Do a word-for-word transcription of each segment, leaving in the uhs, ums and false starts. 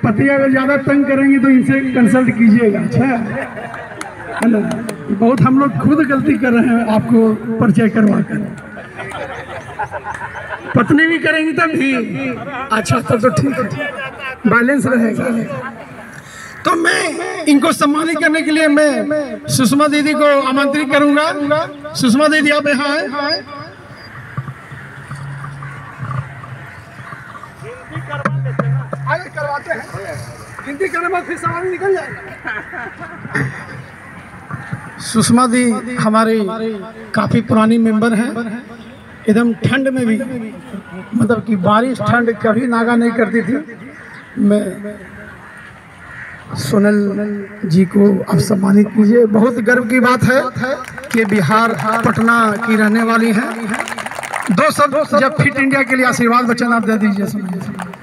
पति अगर ज़्यादा तंग करेंगे तो इनसे कंसल्ट कीजिएगा। अच्छा है ना, बहुत हम लोग खुद गलती कर रहे हैं आपको परिचय करवा कर। पत्नी भी करेंगी तब भी अच्छा, तब तो ठीक है, बैलेंस रहेगा। तो मैं इनको सम्मानित करने के लिए मैं सुषमा दीदी को आमंत्रित करूंगा। सुषमा दीदी आप यहाँ हैं। आगे करवाते हैं, गिनती करने बाद फिर सामान निकल जाएगा। सुषमा दी हमारी काफ़ी पुरानी मेंबर हैं। एकदम ठंड में भी, मतलब कि बारिश ठंड कभी नागा नहीं करती थी। मैं सोनल जी को आप सम्मानित कीजिए। बहुत गर्व की बात है कि बिहार पटना की रहने वाली हैं। दो सब जब फिट इंडिया के लिए आशीर्वाद वचन आप दे दीजिए।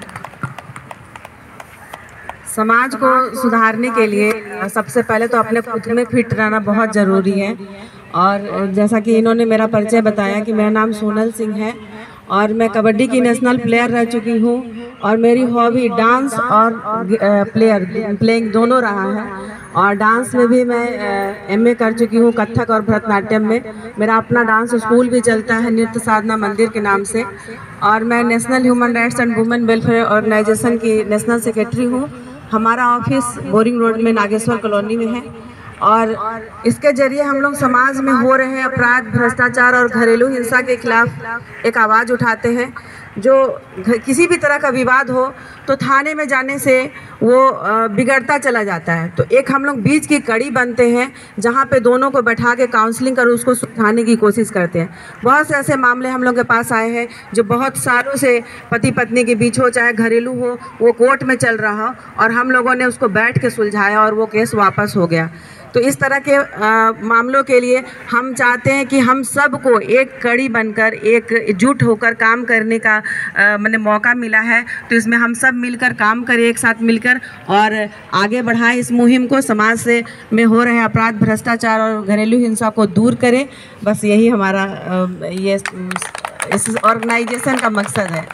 समाज को सुधारने के लिए सबसे पहले तो अपने खुद में फिट रहना बहुत ज़रूरी है। और जैसा कि इन्होंने मेरा परिचय बताया कि मेरा नाम सोनल सिंह है और मैं कबड्डी की नेशनल प्लेयर रह चुकी हूँ और मेरी हॉबी डांस और प्लेयर प्लेइंग दोनों रहा है। और डांस में भी मैं एमए कर चुकी हूँ, कथक और भरतनाट्यम में। मेरा अपना डांस स्कूल भी चलता है, नृत्य साधना मंदिर के नाम से। और मैं national human rights and women welfare organisation की नेशनल सेक्रेटरी हूँ। हमारा ऑफिस बोरिंग रोड में नागेश्वर कॉलोनी में है। और इसके जरिए हम लोग समाज में हो रहे अपराध, भ्रष्टाचार और घरेलू हिंसा के खिलाफ एक आवाज़ उठाते हैं। जो किसी भी तरह का विवाद हो तो थाने में जाने से वो बिगड़ता चला जाता है। तो एक हम लोग बीच की कड़ी बनते हैं जहाँ पे दोनों को बैठा के काउंसलिंग कर उसको सुधारने की कोशिश करते हैं। बहुत से ऐसे मामले हम लोग के पास आए हैं जो बहुत सालों से पति पत्नी के बीच हो, चाहे घरेलू हो, वो कोर्ट में चल रहा हो और हम लोगों ने उसको बैठ के सुलझाया और वो केस वापस हो गया। तो इस तरह के आ, मामलों के लिए हम चाहते हैं कि हम सबको एक कड़ी बनकर, एक एकजुट होकर काम करने का मैंने मौका मिला है। तो इसमें हम सब मिलकर काम करें, एक साथ मिलकर, और आगे बढ़ाएं इस मुहिम को। समाज से में हो रहे अपराध, भ्रष्टाचार और घरेलू हिंसा को दूर करें। बस यही हमारा आ, ये इस ऑर्गेनाइजेशन का मकसद है।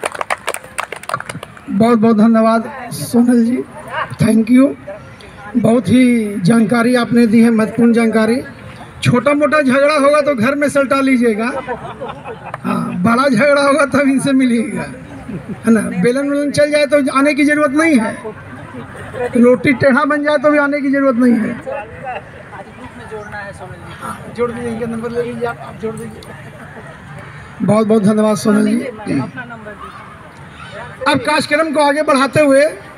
बहुत बहुत धन्यवाद सोनल जी, थैंक यू। बहुत ही जानकारी आपने दी है, महत्वपूर्ण जानकारी। छोटा मोटा झगड़ा होगा तो घर में सलटा लीजिएगा, हाँ, बड़ा झगड़ा होगा तब इनसे मिलिएगा, है ना। बेलन वेलन चल जाए तो आने की ज़रूरत नहीं है, रोटी टेढ़ा बन जाए तो भी आने की ज़रूरत नहीं है। जोड़ दीजिए, इनका नंबर ले लीजिए, आप जोड़ दीजिए। बहुत बहुत धन्यवाद सोनल जी। अब कार्यक्रम को आगे बढ़ाते हुए